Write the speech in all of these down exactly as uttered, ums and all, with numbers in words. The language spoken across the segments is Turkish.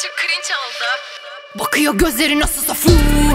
çok cringe oldu. Bakıyor gözleri nasılsa fu.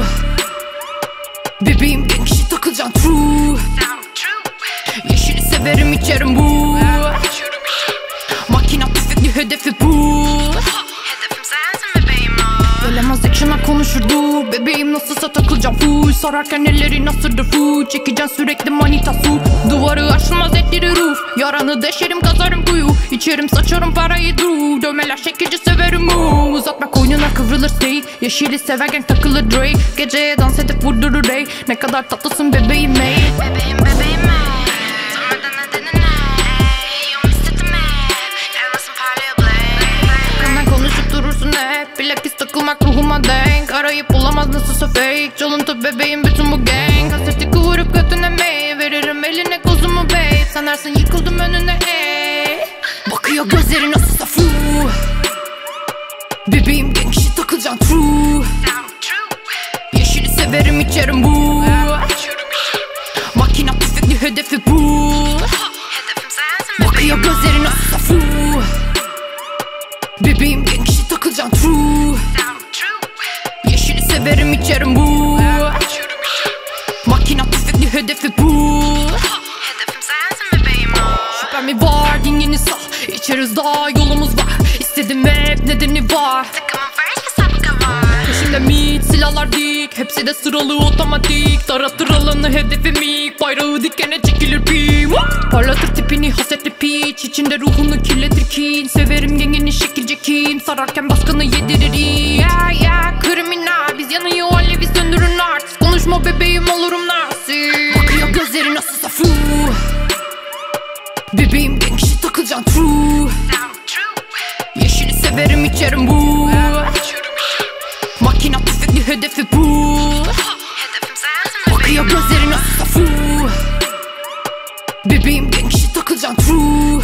Bebeğim genç kişi takılacaksın true. Yeşili severim içerim bu. Makina tüfekli hedefi bu. Hedefim sensin bebeğim o. Gelemez action'a konuşurdu. Bebeğim nasılsa takılacağım full. Sararken elleri nasıldır full. Çekeceksin sürekli manita su. Duvarı aşılmaz ettirir roof. Yaranı deşerim kazarım kuyu. İçerim saçarım parayı dur. Dövmeler şekilci severim mu. Uzatma koynuna kıvrılır stay. Yeşili severken takılır Drake. Geceye dans edip vurdurur Ray. Ne kadar tatlısın bebeğim ey. Bebeğim bebeğim ey. Sormadan nedeni ne? Ey o istedim hep. Elmasın parlıyor blade. Benden konuşup durursun hep. Bilakis takılmak ruhuma denk. Arayıp bulamaz nasılsa fake. Çalıntı bebeğim bütün bu gang. Kaseti kıvırıp götüne mey. Veririm eline kozumu babe. Sanarsın yıkıldım önüne ey. Bakıyor gözleri nasılsa fu. Bebeğim genç kişi takılacaksın true. Yeşili severim içerim bu. Makina tüfekli hedefi bu. Hedefim sensin Bakıyor bebeğim o. gözleri nasılsa fu. Bebeğim genç kişi takılacaksın true. Yeşili severim içerim bu. Makina tüfekli hedefi bu. Hedefim sensin bebeğim o. Şüphem mi var dingini sal. İçeriz daha yolumuz var. İstedim hep nedeni var. Takımın fresh bir sapıka var. Peşimde mit silahlar dik. Hepsi de sıralı otomatik. Taratır alanı hedefi mik. Bayrağı dikene çekilir pim. Parlatır tipini hasetli piç. İçinde ruhunu kirletir kin. Severim gengini şekilce kim. Sararken baskını yediririm. Ya ya kriminal. Biz yanıyor alevi söndürün artist. Konuşma bebeğim olurum narsist. Bakıyor gözleri nasılsa fu. Bebeğim genç kişi takılacaksın true. Yeşili severim içerim bu. Makina tüfekli hedefi bu. Hedefim sensin Bakıyor bebeğim o. gözleri nasılsa fu. Bebeğim genç kişi takılacaksın true.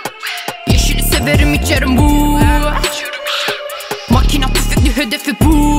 Yeşili severim içerim bu. Makina tüfekli hedefi bu.